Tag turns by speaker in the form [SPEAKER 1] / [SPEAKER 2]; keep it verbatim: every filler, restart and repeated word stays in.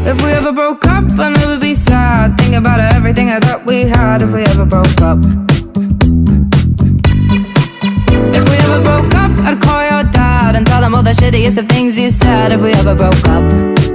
[SPEAKER 1] If we ever broke up, I'd never be sad. Think about everything I thought we had. If we ever broke up, if we ever broke up, I'd call your dad and tell him all the shittiest of things you said. If we ever broke up.